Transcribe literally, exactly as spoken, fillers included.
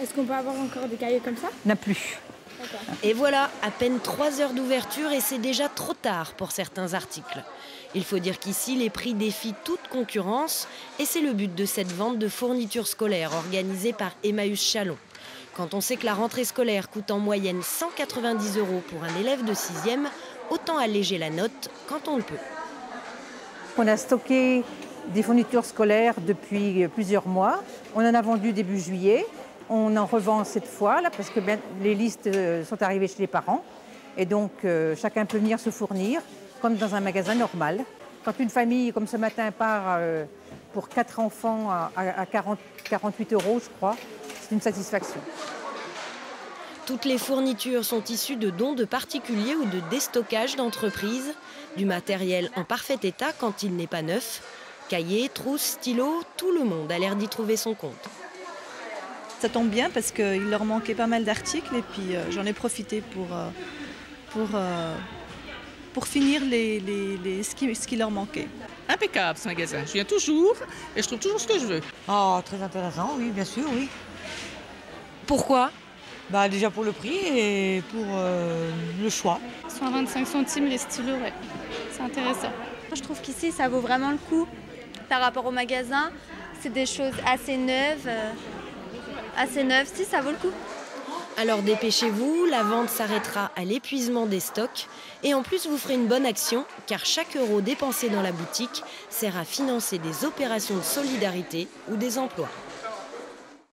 Est-ce qu'on peut avoir encore des cahiers comme ça? N'a plus. Et voilà, à peine trois heures d'ouverture et c'est déjà trop tard pour certains articles. Il faut dire qu'ici, les prix défient toute concurrence et c'est le but de cette vente de fournitures scolaires organisée par Emmaüs Chalon. Quand on sait que la rentrée scolaire coûte en moyenne cent quatre-vingt-dix euros pour un élève de sixième, autant alléger la note quand on le peut. On a stocké des fournitures scolaires depuis plusieurs mois. On en a vendu début juillet. On en revend cette fois, là, parce que bien, les listes sont arrivées chez les parents. Et donc, euh, chacun peut venir se fournir, comme dans un magasin normal. Quand une famille, comme ce matin, part euh, pour quatre enfants à, à quarante, quarante-huit euros, je crois, c'est une satisfaction. Toutes les fournitures sont issues de dons de particuliers ou de déstockage d'entreprises. Du matériel en parfait état quand il n'est pas neuf. Cahiers, trousses, stylos, tout le monde a l'air d'y trouver son compte. Ça tombe bien parce qu'il leur manquait pas mal d'articles et puis euh, j'en ai profité pour, euh, pour, euh, pour finir les, les, les, ce, qui, ce qui leur manquait. Impeccable ce magasin, je viens toujours et je trouve toujours ce que je veux. Oh, très intéressant, oui, bien sûr, oui. Pourquoi? Bah, déjà pour le prix et pour euh, le choix. cent vingt-cinq centimes les stylos, ouais. C'est intéressant. Je trouve qu'ici ça vaut vraiment le coup par rapport au magasin. C'est des choses assez neuves. Euh... Assez neuf, si ça vaut le coup. Alors dépêchez-vous, la vente s'arrêtera à l'épuisement des stocks. Et en plus, vous ferez une bonne action, car chaque euro dépensé dans la boutique sert à financer des opérations de solidarité ou des emplois.